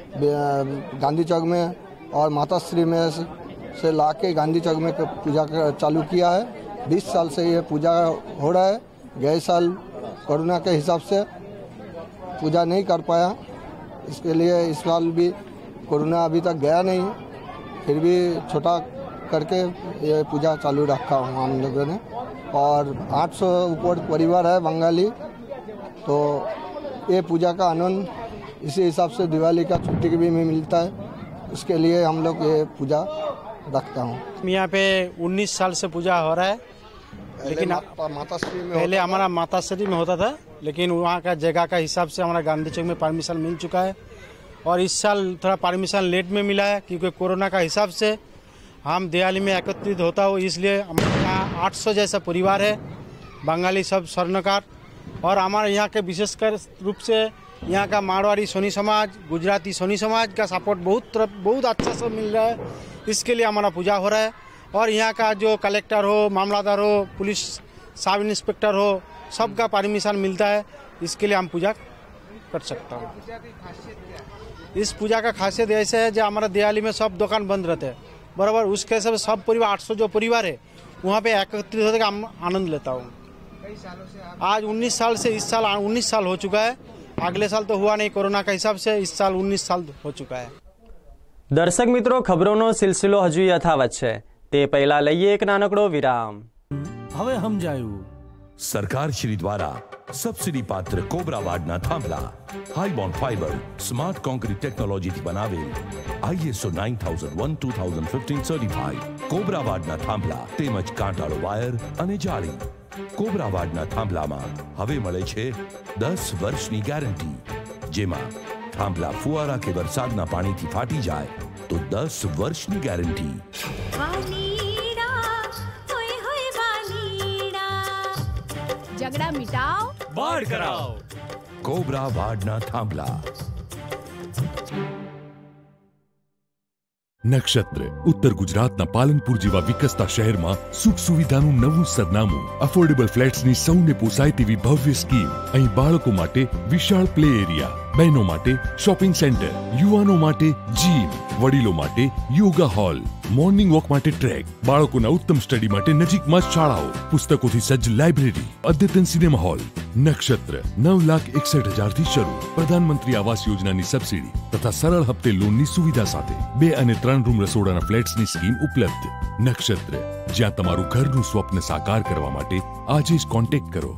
गांधी चौक में और माताश्री में से लाके गांधी चौक में पूजा चालू किया है। 20 साल से ये पूजा हो रहा है। गए साल कोरोना के हिसाब से पूजा नहीं कर पाया, इसके लिए इस साल भी कोरोना अभी तक गया नहीं, फिर भी छोटा करके ये पूजा चालू रखा हूँ हम लोगों ने। और 800 ऊपर परिवार है बंगाली, तो ये पूजा का आनंद इसी हिसाब से दिवाली का छुट्टी भी मिलता है, इसके लिए हम लोग ये पूजा रखता हूँ। यहाँ पे 19 साल से पूजा हो रहा है, लेकिन माताश्री में पहले हमारा माताश्री में होता था, लेकिन वहाँ का जगह का हिसाब से हमारा गांधी चौक में परमिशन मिल चुका है और इस साल थोड़ा परमिशन लेट में मिला है, क्योंकि कोरोना का हिसाब से हम दिवाली में एकत्रित होता हो, इसलिए हमारे यहाँ 800 जैसा परिवार है बंगाली सब स्वर्णकार। और हमारे यहाँ के विशेषकर रूप से यहाँ का मारवाड़ी सोनी समाज, गुजराती सोनी समाज का सपोर्ट बहुत अच्छा से मिल रहा है, इसके लिए हमारा पूजा हो रहा है। और यहाँ का जो कलेक्टर हो, मामलादार हो, पुलिस सब इंस्पेक्टर हो, सबका परमिशन मिलता है, इसके लिए हम पूजा कर सकता हूँ। इस पूजा का खासियत ऐसे है जो हमारा दिवाली में सब दुकान बंद रहते हैं, बराबर, उसके हिसाब से सब परिवार 800 जो परिवार है वहाँ पे एकत्रित होकर हम आनंद लेता हूँ। आज 19 साल से इस साल 19 साल हो चुका है, अगले साल तो हुआ नहीं कोरोना का हिसाब से, इस साल 19 साल हो चुका है। दर्शक मित्रों, खबरों सिलसिलो हजू यथावत है, ते पहला लईए एक नानकड़ो विराम। હવે સમજાયું। સરકારશ્રી દ્વારા સબસિડી પાત્ર કોબરાવાડના થાંભલા હાઈબોન્ડ ફાઈબર સ્માર્ટ કોન્ક્રીટ ટેકનોલોજીથી બનાવેલ ISO 9001:2015 સર્ટિફાઈડ કોબરાવાડના થાંભલા તેમજ કાંટાળો વાયર અને જાળી। કોબરાવાડના થાંભલામાં હવે મળે છે 10 વર્ષની ગેરંટી, જેમાં થાંભલા ફુવારા કે વરસાદના પાણીથી ફાટી જાય તો 10 વર્ષની ગેરંટી। झगड़ा मिटाओ, बाढ़ कराओ। કોબરાવાડના થાંભલા। નક્ષત્ર ઉત્તર ગુજરાતના પાલનપુર જેવા વિકસતા શહેરમાં સુખ સુવિધાનું નવું સરનામું, અફોર્ડેબલ ફ્લેટ્સની સૌને પોસાય તેવી ભવ્ય સ્કીમ। અહીં બાળકો માટે વિશાળ પ્લે એરિયા, બહેનો માટે શોપિંગ સેન્ટર, યુવાનો માટે જીમ, વડીલો માટે યોગા હોલ, મોર્નિંગ વોક માટે ટ્રેક, બાળકોના ઉત્તમ સ્ટડી માટે નજીકમાં શાળાઓ, પુસ્તકોથી સજ્જ લાઇબ્રેરી, અદ્યતન સિનેમા હોલ। નક્ષત્ર 9,61,000 થી શરૂ, પ્રધાનમંત્રી આવાસ યોજનાની સબસિડી તથા સરળ હપ્તે લોનની સુવિધા સાથે 2 અને 3 રૂમ રસોડાના ફ્લેટ્સની સ્કીમ ઉપલબ્ધ। નક્ષત્ર, જ્યાં તમારું ઘરનું સ્વપ્ન સાકાર કરવા માટે આજે જ કોન્ટેક્ટ કરો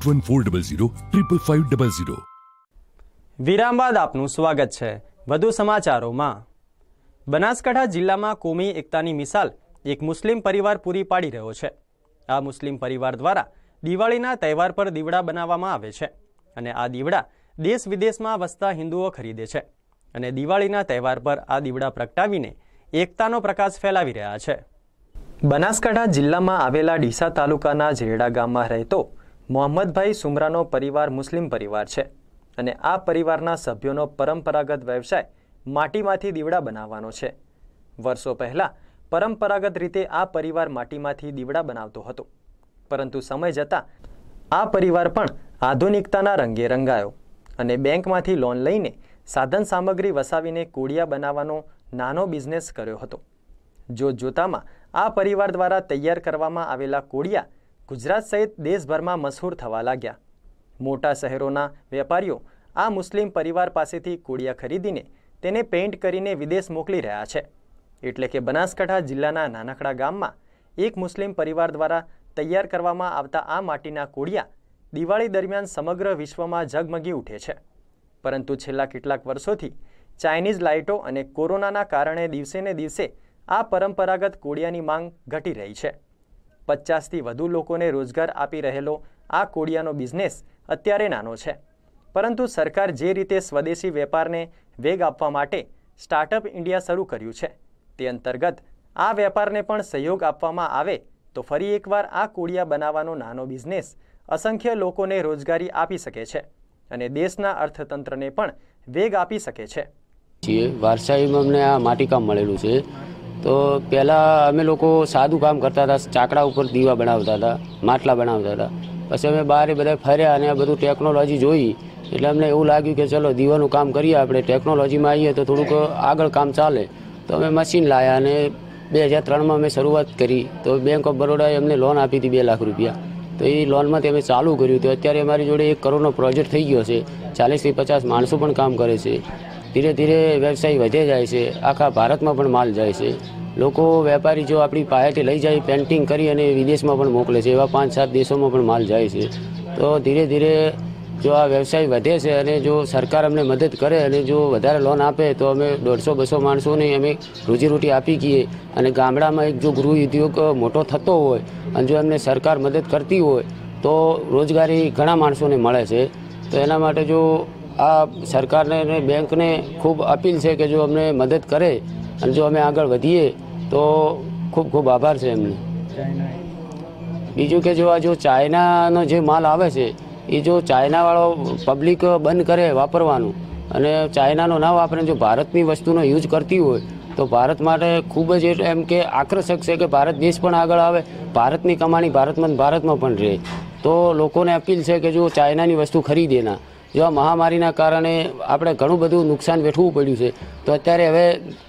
8140055500। વિરામ બાદ આપનું સ્વાગત છે। વધુ સમાચારોમાં, બનાસકાંઠા જિલ્લામાં કોમી એકતાની મિસાલ એક મુસ્લિમ પરિવાર પૂરી પાડી રહ્યો છે। આ મુસ્લિમ પરિવાર દ્વારા દિવાળીના તહેવાર પર દીવડા બનાવવામાં આવે છે અને આ દીવડા દેશ વિદેશમાં વસતા હિન્દુઓ ખરીદે છે અને દિવાળીના તહેવાર પર આ દીવડા પ્રગટાવીને એકતાનો પ્રકાશ ફેલાવી રહ્યા છે। બનાસકાંઠા જિલ્લામાં આવેલા ડીસા તાલુકાના ઝેરડા ગામમાં રહેતો મોહમ્મદભાઈ સુમરાનો પરિવાર મુસ્લિમ પરિવાર છે અને આ પરિવારના સભ્યોનો પરંપરાગત વ્યવસાય માટીમાંથી દીવડા બનાવવાનો છે। વર્ષો પહેલાં પરંપરાગત રીતે આ પરિવાર માટીમાંથી દીવડા બનાવતો હતો, પરંતુ સમય જતાં આ પરિવાર પણ આધુનિકતાના રંગે રંગાયો અને બેંકમાંથી લોન લઈને સાધન સામગ્રી વસાવીને કોડિયા બનાવવાનો નાનો બિઝનેસ કર્યો હતો। જોતજોતામાં આ પરિવાર દ્વારા તૈયાર કરવામાં આવેલા કોડિયા ગુજરાત સહિત દેશભરમાં મશહૂર થવા લાગ્યા। મોટા શહેરોના વેપારીઓ આ મુસ્લિમ પરિવાર પાસેથી કોડિયા ખરીદીને તેને પેઇન્ટ કરીને વિદેશ મોકલી રહ્યા છે। એટલે કે બનાસકાંઠા જિલ્લાના નાનકડા ગામમાં એક મુસ્લિમ પરિવાર દ્વારા તૈયાર કરવામાં આવતા આ માટીના કોડિયા દિવાળી દરમિયાન સમગ્ર વિશ્વમાં ઝગમગી ઉઠે છે। પરંતુ છેલ્લા કેટલાક વર્ષોથી ચાઇનીઝ લાઇટો અને કોરોનાના કારણે દિવસે ને દિવસે આ પરંપરાગત કોડિયાની માંગ ઘટી રહી છે। 50થી વધુ લોકોને રોજગાર આપી રહેલો આ કોડિયાનો બિઝનેસ અત્યારે નાનો છે, પરંતુ સરકાર જે રીતે સ્વદેશી વેપારને વેગ આપવા માટે સ્ટાર્ટઅપ ઇન્ડિયા શરૂ કર્યું છે, તે અંતર્ગત આ વેપારને પણ સહયોગ આપવામાં આવે તો ફરી એકવાર આ કોડિયા બનાવવાનો નાનો બિઝનેસ અસંખ્ય લોકોને રોજગારી આપી શકે છે અને દેશના અર્થતંત્રને પણ વેગ આપી શકે છે। વારસાઈમાં અમને આ માટીકામ મળેલું છે। તો પહેલાં અમે લોકો સાદું કામ કરતા હતા, ચાકડા ઉપર દીવા બનાવતા હતા, માટલા બનાવતા હતા। પછી અમે બહાર બધા ફર્યા અને આ બધું ટેકનોલોજી જોઈ એટલે અમને એવું લાગ્યું કે ચલો દીવાનું કામ કરીએ, આપણે ટેકનોલોજીમાં આવીએ તો થોડુંક આગળ કામ ચાલે। તો અમે મશીન લાવ્યા અને 2003માં અમે શરૂઆત કરી। તો બેંક ઓફ બરોડાએ અમને લોન આપી હતી 2 લાખ રૂપિયા। તો એ લોનમાંથી અમે ચાલુ કર્યું। તો અત્યારે અમારી જોડે 1 કરોડનો પ્રોજેક્ટ થઈ ગયો છે। 40થી 50 માણસો પણ કામ કરે છે। ધીરે ધીરે વ્યવસાય વધે જાય છે, આખા ભારતમાં પણ માલ જાય છે। લોકો વેપારી જો આપણી પાસેથી લઈ જાય, પેન્ટિંગ કરી અને વિદેશમાં પણ મોકલે છે, એવા 5-7 દેશોમાં પણ માલ જાય છે। તો ધીરે ધીરે જો આ વ્યવસાય વધે છે અને જો સરકાર અમને મદદ કરે અને જો વધારે લોન આપે તો અમે 150-200 માણસોને અમે રોજીરોટી આપી ગઈએ। અને ગામડામાં એક જો ગૃહ ઉદ્યોગ મોટો થતો હોય અને જો એમને સરકાર મદદ કરતી હોય તો રોજગારી ઘણા માણસોને મળે છે। તો એના માટે જો આ સરકારને અને બેંકને ખૂબ અપીલ છે કે જો અમને મદદ કરે અને જો અમે આગળ વધીએ તો ખૂબ ખૂબ આભાર છે એમને। બીજું કે જો આ જો ચાઇનાનો જે માલ આવે છે એ જો ચાઇનાવાળો પબ્લિક બંધ કરે વાપરવાનું અને ચાઇનાનો ના વાપરે, જો ભારતની વસ્તુનો યુઝ કરતી હોય તો ભારત માટે ખૂબ જ એમ કે આકર્ષક છે કે ભારત દેશ પણ આગળ આવે, ભારતની કમાણી ભારતમાં પણ રહે। તો લોકોને અપીલ છે કે જો ચાઇનાની વસ્તુ ખરીદે ના। જો આ મહામારીના કારણે આપણે ઘણું બધું નુકસાન વેઠવું પડ્યું છે। તો અત્યારે હવે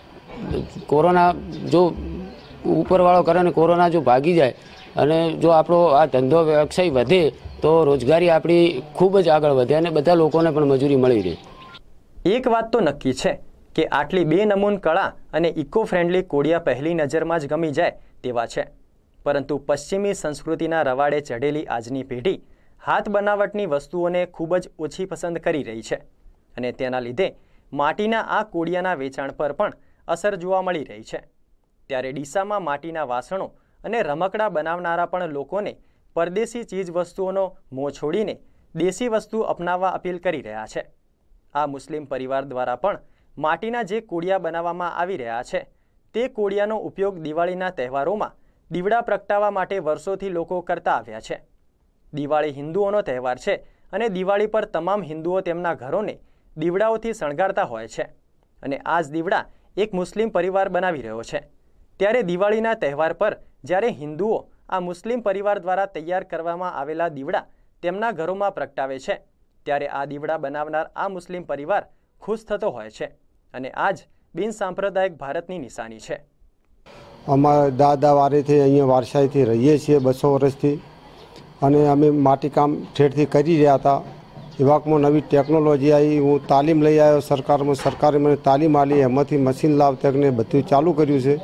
કોરોના જો ઉપરવાળો કરે અને કોરોના જો ભાગી જાય અને જો આપણો આ ધંધો વ્યવસાય વધે તો રોજગારી આપણી ખૂબ જ આગળ વધે અને બધા લોકોને પણ મજૂરી મળી રહે। એક વાત તો નક્કી છે કે આટલી બેનમૂન કળા અને ઇકો ફ્રેન્ડલી કોડિયા પહેલી નજરમાં જ ગમી જાય તેવા છે। પરંતુ પશ્ચિમી સંસ્કૃતિના રવાડે ચઢેલી આજની પેઢી હાથ બનાવટની વસ્તુઓને ખૂબ જ ઓછી પસંદ કરી રહી છે અને તેના લીધે માટીના આ કોડિયાના વેચાણ પર પણ અસર જોવા મળી રહી છે। ત્યારે ડીસામાં માટીના વાસણો અને રમકડા બનાવનારા પણ લોકોને પરદેશી ચીજ વસ્તુઓનો મોહ છોડીને દેશી વસ્તુ અપનાવવા અપીલ કરી રહ્યા છે। આ મુસ્લિમ પરિવાર દ્વારા પણ માટીના જે કોડિયા બનાવવામાં આવી રહ્યા છે તે કોડિયાનો ઉપયોગ દિવાળીના તહેવારોમાં દીવડા પ્રગટાવવા માટે વર્ષોથી લોકો કરતા આવ્યા છે। દિવાળી હિન્દુઓનો તહેવાર છે અને દિવાળી પર તમામ હિન્દુઓ તેમના ઘરોને દીવડાઓથી શણગારતા હોય છે અને આ જ દીવડા એક મુસ્લિમ પરિવાર બનાવી રહ્યો છે। ત્યારે દિવાળીના તહેવાર પર જ્યારે હિન્દુઓ આ મુસ્લિમ પરિવાર દ્વારા તૈયાર કરવામાં આવેલા દીવડા તેમના ઘરોમાં પ્રગટાવે છે ત્યારે આ દીવડા બનાવનાર આ મુસ્લિમ પરિવાર ખુશ થતો હોય છે અને આ જ બિનસાંપ્રદાયિક ભારતની નિશાની છે। અમારા દાદા વારેથી અહીંયા વારસાઈથી રહીએ છીએ 200 વર્ષથી અને અમે માટીકામ ઠેરથી કરી રહ્યા હતા। વિભાગમાં નવી ટેકનોલોજી આવી, હું તાલીમ લઈ આવ્યો સરકારમાં, સરકારે મને તાલીમ આપી, એમાંથી મશીન લાવતકને બધું ચાલુ કર્યું છે।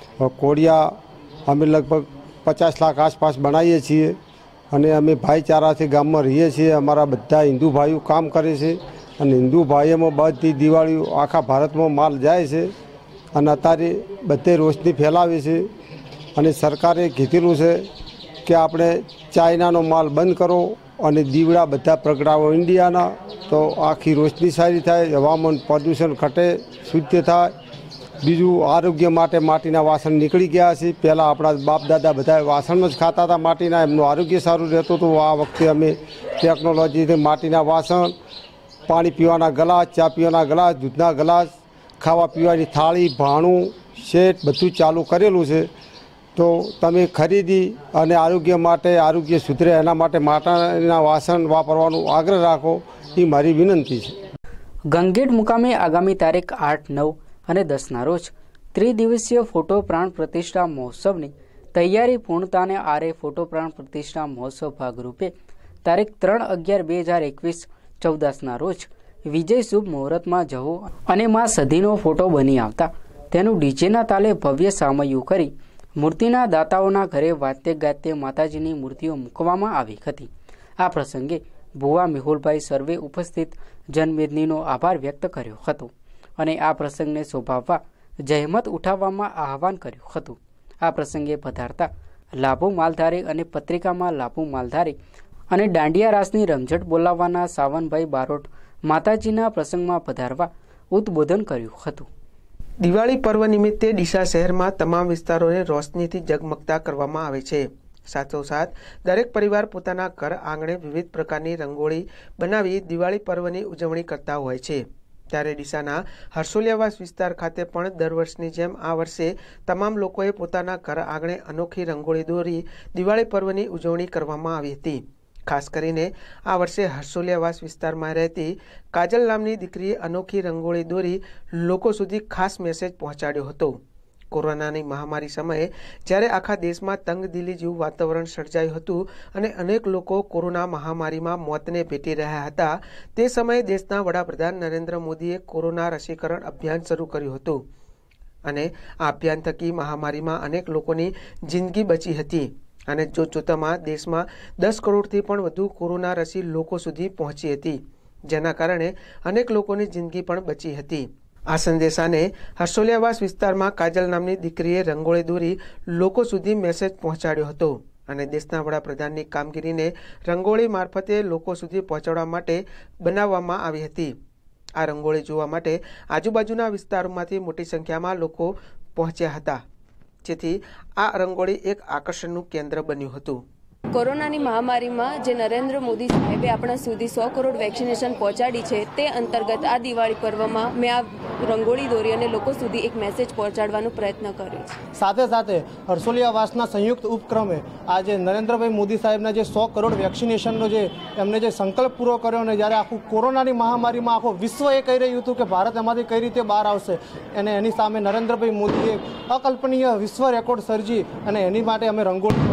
કોડિયા અમે લગભગ 50 લાખ આસપાસ બનાવીએ છીએ અને અમે ભાઈચારાથી ગામમાં રહીએ છીએ। અમારા બધા હિન્દુ ભાઈઓ કામ કરે છે અને હિન્દુ ભાઈઓમાં બધી દિવાળીઓ આખા ભારતમાં માલ જાય છે અને અત્યારે બધે રોશની ફેલાવે છે અને સરકારે કીધેલું છે કે આપણે ચાઇનાનો માલ બંધ કરો અને દીવડા બધા પ્રગટાવો ઇન્ડિયાના, તો આખી રોશની સારી થાય, હવામાન પ્રદૂષણ ઘટે, શુદ્ધ થાય। બીજું આરોગ્ય માટે માટીના વાસણ નીકળી ગયા છે। પહેલાં આપણા બાપ દાદા બધા વાસણમાં જ ખાતા હતા માટીના, એમનું આરોગ્ય સારું રહેતું હતું। આ વખતે અમે ટેકનોલોજીથી માટીના વાસણ, પાણી પીવાના ગ્લાસ, ચા પીવાના ગ્લાસ, દૂધના ગ્લાસ, ખાવા પીવાની થાળી, ભાણું, સેટ બધું ચાલુ કરેલું છે। તો તમે ખરીદી અને આરોગ્ય માટે, આરોગ્ય સુધરે એના માટે માટીના વાસણ વાપરવાનો આગ્રહ રાખો, એ મારી વિનંતી છે। ગંગેટ મુકામે આગામી તારીખ 8, 9 અને 10ના રોજ ત્રિદિવસીય ફોટો પ્રાણ પ્રતિષ્ઠા મહોત્સવની તૈયારી પૂર્ણતાને આરે ફોટો પ્રાણ પ્રતિષ્ઠા મહોત્સવ ભાગરૂપે તારીખ 3/11/2021 14ના રોજ વિજય શુભ મુહૂર્તમાં જવો અને માં સધીનો ફોટો બની આવતા તેનું ડીજેના તાલે ભવ્ય સામયું કરી મૂર્તિના દાતાઓના ઘરે વાતે ગાતે માતાજીની મૂર્તિઓ મૂકવામાં આવી હતી। આ પ્રસંગે ભુવા મેહુલભાઈ સર્વે ઉપસ્થિત જનમેદનીનો આભાર વ્યક્ત કર્યો હતો અને આ પ્રસંગને શોભાવવા જહેમત ઉઠાવવામાં આહવાન કર્યું હતું। આ પ્રસંગે પધારતા લાભુ માલધારી અને પત્રિકામાં લાભુ માલધારી અને દાંડિયા રાસની રમઝટ બોલાવવાના સાવનભાઈ બારોટ માતાજીના પ્રસંગમાં પધારવા ઉદ્બોધન કર્યું હતું। દિવાળી પર્વ નિમિત્તે ડીસા શહેરમાં તમામ વિસ્તારોને રોશનીથી જગમગતા કરવામાં આવે છે। સાથોસાથ દરેક પરિવાર પોતાના ઘર આંગણે વિવિધ પ્રકારની રંગોળી બનાવી દિવાળી પર્વની ઉજવણી કરતા હોય છે। ત્યારે ડીસાના હર્ષોલિયાવાસ વિસ્તાર ખાતે પણ દર વર્ષની જેમ આ વર્ષે તમામ લોકોએ પોતાના ઘર આંગણે અનોખી રંગોળી દોરી દિવાળી પર્વની ઉજવણી કરવામાં આવી હતી। ખાસ કરીને આ વર્ષે હર્ષોલિયાવાસ વિસ્તારમાં રહેતી કાજલ નામની દીકરીએ અનોખી રંગોળી દોરી લોકો સુધી ખાસ મેસેજ પહોંચાડ્યો હતો। કોરોનાની મહામારી સમયે જ્યારે આખા દેશમાં તંગદિલી જેવું વાતાવરણ સર્જાયું હતું અને અનેક લોકો કોરોના મહામારીમાં મોતને ભેટી રહ્યા હતા, તે સમયે દેશના વડાપ્રધાન નરેન્દ્ર મોદીએ કોરોના રસીકરણ અભિયાન શરૂ કર્યું હતું અને આ અભિયાન થકી મહામારીમાં અનેક લોકોની જિંદગી બચી હતી અને જોતજોતામાં દેશમાં 10 કરોડથી પણ વધુ કોરોના રસી લોકો સુધી પહોંચી હતી, જેના કારણે અનેક લોકોની જિંદગી પણ બચી હતી। આ સંદેશાને હર્ષોલિયાવાસ વિસ્તારમાં કાજલ નામની દીકરીએ રંગોળી દોરી લોકો સુધી મેસેજ પહોંચાડ્યો હતો અને દેશના વડાપ્રધાનની કામગીરીને રંગોળી મારફતે લોકો સુધી પહોંચાડવા માટે બનાવવામાં આવી હતી। આ રંગોળી જોવા માટે આજુબાજુના વિસ્તારોમાંથી મોટી સંખ્યામાં લોકો પહોંચ્યા હતા, જેથી આ રંગોળી એક આકર્ષણનું કેન્દ્ર બન્યું હતું। કોરોનાની મહામારીમાં જે નરેન્દ્ર મોદી સાહેબે આપણા સુધી 100 કરોડ વેક્સિનેશન પહોંચાડી છે, તે અંતર્ગત આ દિવાળી પર્વમાં મેં આ રંગોળી દોરી અને લોકો સુધી એક મેસેજ પહોંચાડવાનો પ્રયત્ન કર્યો છે। સાથે સાથે હર્ષોલિયાવાસના સંયુક્ત ઉપક્રમે આજે નરેન્દ્રભાઈ મોદી સાહેબના જે 100 કરોડ વેક્સિનેશનનો જે એમને જે સંકલ્પ પૂરો કર્યો અને જ્યારે આખું કોરોનાની મહામારીમાં આખું વિશ્વ એ કહી રહ્યું હતું કે ભારત એમાંથી કઈ રીતે બહાર આવશે અને એની સામે નરેન્દ્રભાઈ મોદીએ અકલ્પનીય વિશ્વ રેકોર્ડ સર્જી અને એની માટે અમે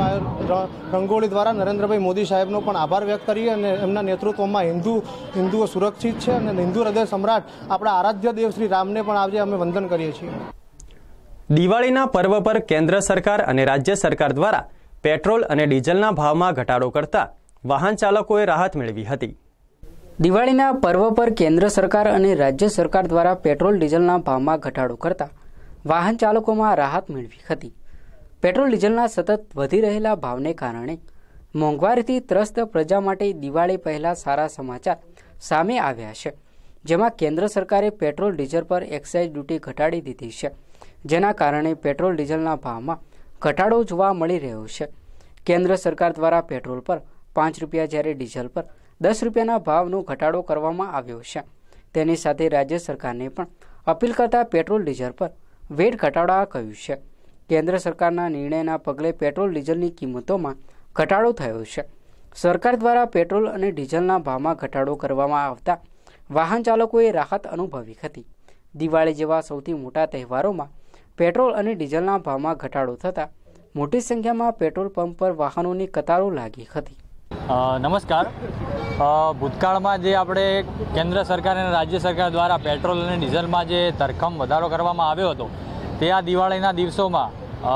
રંગોળી દ્વારા નરેન્દ્રભાઈ મોદી સાહેબનો પણ આભાર વ્યક્ત કરીએ અને એમના નેતૃત્વમાં હિન્દુઓ સુરક્ષિત છે અને હિન્દુ હૃદય સમ્રાટ આપણા આરાધ્ય દેવ શ્રી રામને પણ આજે અમે વંદન કરીએ છીએ। દિવાળીના પર્વ પર કેન્દ્ર સરકાર અને રાજ્ય સરકાર દ્વારા પેટ્રોલ અને ડીઝલના ભાવમાં ઘટાડો કરતા વાહન ચાલકોએ રાહત મેળવી હતી. દિવાળીના પર્વ પર કેન્દ્ર સરકાર અને રાજ્ય સરકાર દ્વારા પેટ્રોલ ડીઝલના ભાવમાં ઘટાડો કરતા વાહન ચાલકોમાં રાહત મેળવી હતી. પેટ્રોલ ડીઝલના સતત વધી રહેલા ભાવને કારણે મોંઘવારીથી ત્રસ્ત પ્રજા માટે દિવાળી પહેલા સારા સમાચાર સામે આવ્યા છે, જેમાં કેન્દ્ર સરકારે પેટ્રોલ ડીઝલ પર એક્સાઇઝ ડ્યુટી ઘટાડી દીધી છે, જેના કારણે પેટ્રોલ ડીઝલના ભાવમાં ઘટાડો જોવા મળી રહ્યો છે. કેન્દ્ર સરકાર દ્વારા પેટ્રોલ પર 5 રૂપિયા જ્યારે ડીઝલ પર 10 રૂપિયાના ભાવનો ઘટાડો કરવામાં આવ્યો છે. તેની સાથે રાજ્ય સરકારને પણ અપીલ કરતા પેટ્રોલ ડીઝલ પર વેટ ઘટાડવા કહ્યું છે. કેન્દ્ર સરકારના નિર્ણયના પગલે પેટ્રોલ ડીઝલની કિંમતોમાં ઘટાડો થયો છે. સરકાર દ્વારા પેટ્રોલ અને ડીઝલના ભાવમાં ઘટાડો કરવામાં આવતા વાહન ચાલકોએ રાહત અનુભવી હતી. દિવાળી જેવા સૌથી મોટા તહેવારોમાં પેટ્રોલ અને ડીઝલના ભાવમાં ઘટાડો થતાં મોટી સંખ્યામાં પેટ્રોલ પંપ પર વાહનોની કતારો લાગી હતી. નમસ્કાર. ભૂતકાળમાં જે આપણે કેન્દ્ર સરકાર અને રાજ્ય સરકાર દ્વારા પેટ્રોલ અને ડીઝલમાં જે ધરખમ વધારો કરવામાં આવ્યો હતો, તે આ દિવાળીના દિવસોમાં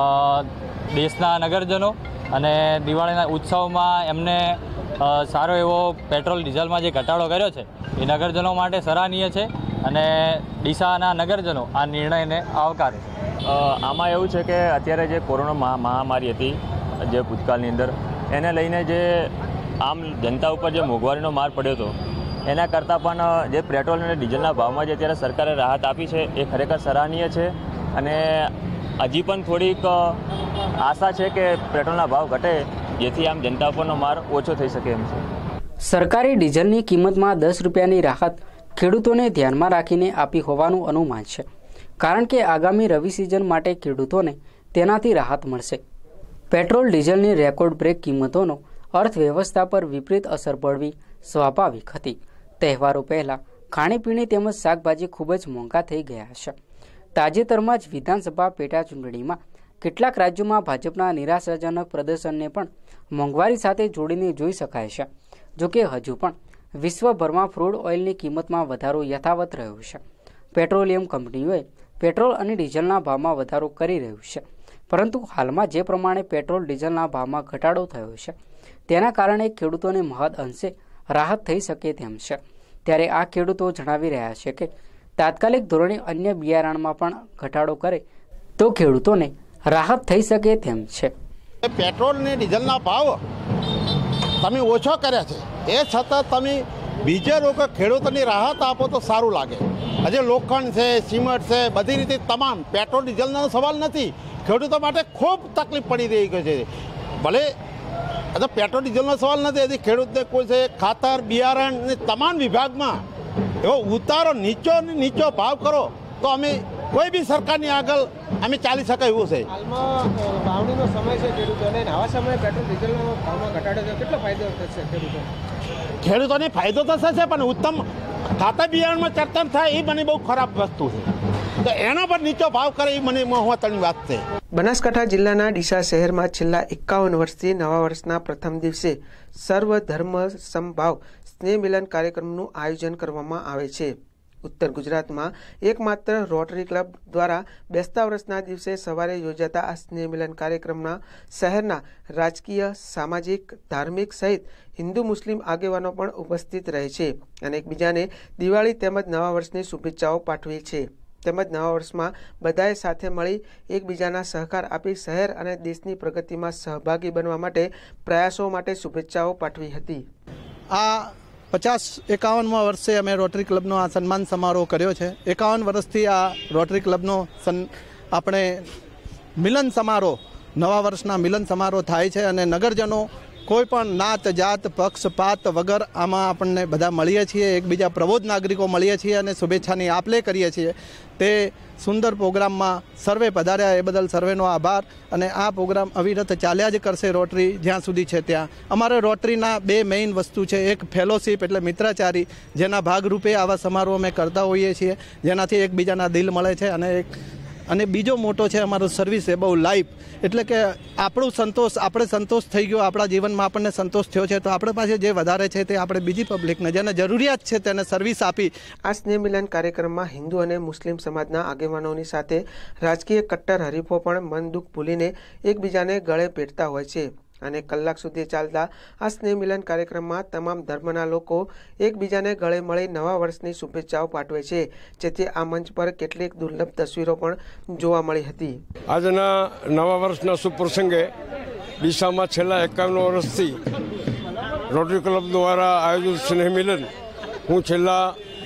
દેશના નગરજનો અને દિવાળીના ઉત્સવમાં એમને સારો એવો પેટ્રોલ ડીઝલમાં જે ઘટાડો કર્યો છે એ નગરજનો માટે સરાહનીય છે અને ડીસાના નગરજનો આ નિર્ણયને આવકારે છે. આમાં એવું છે કે અત્યારે જે કોરોના મહામારી હતી જે ભૂતકાળની અંદર, એને લઈને જે આમ જનતા ઉપર જે મોંઘવારીનો માર પડ્યો હતો, એના કરતાં પણ જે પેટ્રોલ અને ડીઝલના ભાવમાં જે અત્યારે સરકારે રાહત આપી છે એ ખરેખર સરાહનીય છે. અને હજી પણ થોડીક આશા છે કે પેટ્રોલના ભાવ ઘટે, જેથી આમ જનતા ઉપરનો માર ઓછો થઈ શકે એમ છે. સરકારી ડીઝલની કિંમતમાં 10 રૂપિયાની રાહત ખેડૂતોને ધ્યાનમાં રાખીને આપી હોવાનું અનુમાન છે, કારણ કે આગામી રવિ સિઝન માટે ખેડૂતોને તેનાથી રાહત મળશે. પેટ્રોલ ડીઝલની રેકોર્ડ બ્રેક કિંમતોનો અર્થવ્યવસ્થા પર વિપરીત અસર પડવી સ્વાભાવિક હતી. તહેવારો પહેલાં ખાણીપીણી તેમજ શાકભાજી ખૂબ જ મોંઘા થઈ ગયા છે. તાજેતરમાં જ વિધાનસભા પેટા ચૂંટણીમાં કેટલાક રાજ્યોમાં ભાજપના નિરાશાજનક પ્રદર્શનને પણ મોંઘવારી સાથે જોડીને જોઈ શકાય છે. જોકે હજુ પણ વિશ્વભરમાં ક્રૂડ ઓઇલની કિંમતમાં વધારો યથાવત રહ્યો છે. પેટ્રોલિયમ કંપનીઓએ પેટ્રોલ અને ડીઝલના ભાવમાં વધારો કરી રહ્યું છે, પરંતુ હાલમાં જે પ્રમાણે પેટ્રોલ ડીઝલના ભાવમાં ઘટાડો થયો છે તેના કારણે ખેડૂતોને મહદ અંશે રાહત થઈ શકે તેમ છે. ત્યારે આ ખેડૂતો જણાવી રહ્યા છે કે તાત્કાલિક ધોરણે અન્ય બિયારણમાં પણ ઘટાડો કરે તો ખેડૂતોને રાહત થઈ શકે તેમ છે. પેટ્રોલ ને ડીઝલના ભાવ તમે ઓછો કર્યા છે, એ છતાં તમે બીજા લોકો ખેડૂતોની રાહત આપો તો સારું લાગે. હજી લોખંડ છે, સિમેન્ટ છે, બધી રીતે તમામ પેટ્રોલ ડીઝલનો સવાલ નથી. ખેડૂતો માટે ખૂબ તકલીફ પડી રહી છે. ભલે પેટ્રોલ ડીઝલનો સવાલ નથી, હજી ખેડૂતને કોઈ છે ખાતર બિયારણ ને તમામ વિભાગમાં એવો ઉતારો નીચો ભાવ કરો તો અમે કોઈ બી સરકારની આગળ અમે ચાલી શકાય એવું છે. હાલમાં વાવણીનો સમય છે ખેડૂતોને, આવા સમયે પેટ્રોલ ડીઝલનો ભાવમાં ઘટાડો થયો, કેટલો ફાયદો થશે ખેડૂતોને? ફાયદો તો થશે, પણ ઉત્તમ ખાતર બિયારણમાં ચર્ચા થાય એ મને બહુ ખરાબ વસ્તુ છે. તો એના પર નીચો ભાવ કરે એ મને મહત્વની વાત છે. બનાસકાંઠા જિલ્લાના ડીસા શહેરમાં છેલ્લા 51 વર્ષથી નવા વર્ષના પ્રથમ દિવસે સર્વ ધર્મ સમભાવ સ્નેહ મિલન કાર્યક્રમનું આયોજન કરવામાં આવે છે. ઉત્તર ગુજરાતમાં એકમાત્ર રોટરી ક્લબ દ્વારા બેસતા વર્ષના દિવસે સવારે યોજાતા આ સ્નેહ મિલન કાર્યક્રમના શહેરના રાજકીય, સામાજિક, ધાર્મિક સહિત હિન્દુ મુસ્લિમ આગેવાનો પણ ઉપસ્થિત રહે છે અને એકબીજાને દિવાળી તેમજ નવા વર્ષની શુભેચ્છાઓ પાઠવી છે. તેમજ નવા વર્ષમાં બધાએ સાથે મળી એકબીજાના સહકાર આપી શહેર અને દેશની પ્રગતિમાં સહભાગી બનવા માટે પ્રયાસો માટે શુભેચ્છાઓ પાઠવી હતી. આ 51 વર્ષે અમે રોટરી ક્લબનો આ સન્માન સમારોહ કર્યો છે. 51 વર્ષથી આ રોટરી ક્લબનો આપણે મિલન સમારોહ, નવા વર્ષના મિલન સમારોહ થાય છે અને નગરજનો કોઈ પણ નાત જાત પક્ષપાત વગર આમાં આપણને બધા મળીએ છીએ, એકબીજા પ્રબોધ નાગરિકો મળીએ છીએ અને શુભેચ્છાની આપ-લે કરીએ છીએ. તે સુંદર પ્રોગ્રામમાં સર્વે પધાર્યા એ બદલ સર્વેનો આભાર. અને આ પ્રોગ્રામ અવિરત ચાલ્યા જ કરશે રોટરી જ્યાં સુધી છે ત્યાં. અમારે રોટરીના 2 મેઇન વસ્તુ છે. એક ફેલોશિપ એટલે મિત્રાચારી, જેના ભાગરૂપે આવા સમારોહ અમે કરતા હોઈએ છીએ, જેનાથી એકબીજાના દિલ મળે છે, અને એક અને બીજો મોટો છે અમારો સર્વિસ એબવ લાઈફ, એટલે કે આપણું સંતોષ, આપણે સંતોષ થઈ ગયો, આપણા જીવનમાં આપણને સંતોષ થયો છે, તો આપણે પાસે જે વધારે છે તે આપણે બીજી પબ્લિકને જેને જરૂરિયાત છે તેને સર્વિસ આપી. આ સ્નેહ મિલન કાર્યક્રમમાં હિન્દુ અને મુસ્લિમ સમાજના આગેવાનોની સાથે રાજકીય કટ્ટર હરીફો પણ મન દુઃખ ભૂલીને એકબીજાને ગળે ભેટતા હોય છે અને કલાક સુધી ચાલતા આ સ્નેહ મિલન કાર્યક્રમમાં તમામ ધર્મના લોકો એકબીજાને ગળે મળી નવા વર્ષની શુભેચ્છાઓ પાઠવે છે, જેથી આ મંચ પર કેટલીક દુર્લભ તસવીરો પણ જોવા મળી હતી. આજના નવા વર્ષના શુભ પ્રસંગે ડીસામાં છેલ્લા 51 વર્ષથી રોટરી ક્લબ દ્વારા આયોજિત સ્નેહ મિલન હું છેલ્લા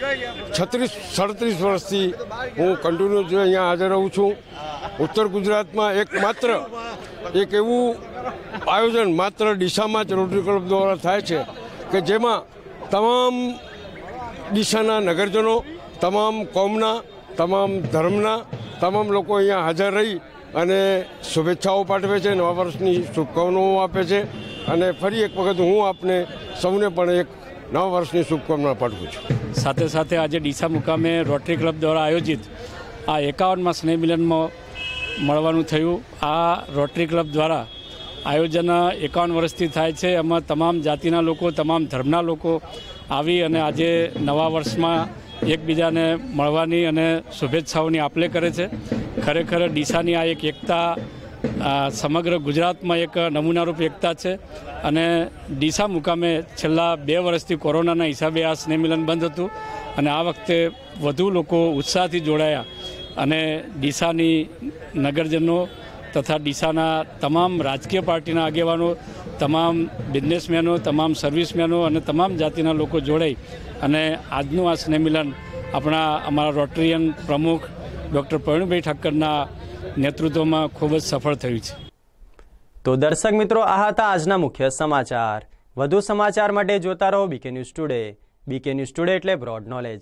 36-37 વર્ષથી હું કન્ટિન્યુ અહીંયા હાજર રહું છું. ઉત્તર ગુજરાતમાં એક એવું આયોજન માત્ર ડીસામાં જ રોટરી ક્લબ દ્વારા થાય છે કે જેમાં તમામ ડીસાના નગરજનો, તમામ કોમના, તમામ ધર્મના તમામ લોકો અહીંયા હાજર રહી અને શુભેચ્છાઓ પાઠવે છે, નવા વર્ષની શુભકામનાઓ આપે છે. અને ફરી એક વખત હું આપને સૌને પણ એક નવા વર્ષની શુભકામના પાઠવું છું. સાથે સાથે આજે ડીસા મુકામે રોટરી ક્લબ દ્વારા આયોજિત આ 51માં સ્નેહ મિલનમાં મળવાનું થયું. આ રોટરી ક્લબ દ્વારા આયોજન 51 વર્ષથી થાય છે. એમાં તમામ જાતિના લોકો, તમામ ધર્મના લોકો આવી અને આજે નવા વર્ષમાં એકબીજાને મળવાની અને શુભેચ્છાઓની આપલે કરે છે. ખરેખર ડીસાની આ એક એકતા સમગ્ર ગુજરાતમાં એક નમૂનારૂપ એકતા છે અને ડીસા મુકામે છેલ્લા 2 વર્ષથી કોરોનાના હિસાબે આ સ્નેહ મિલન બંધ હતું અને આ વખતે વધુ લોકો ઉત્સાહથી જોડાયા અને ડીસાની નગરજનો તથા ડીસાના તમામ રાજકીય પાર્ટીના આગેવાનો, તમામ બિઝનેસમેનો, તમામ સર્વિસમેનો અને તમામ જાતિના લોકો જોડાઈ અને આજનું આ સ્નેહ મિલન અમારા રોટરીયન પ્રમુખ ડૉક્ટર પ્રવીણભાઈ ઠાકરના નેતૃત્વમાં ખૂબ જ સફળ થયું છે. તો દર્શક મિત્રો, આ હતા આજના મુખ્ય સમાચાર. વધુ સમાચાર માટે જોતા રહો BK news today. BK news today એટલે બ્રોડ નોલેજ.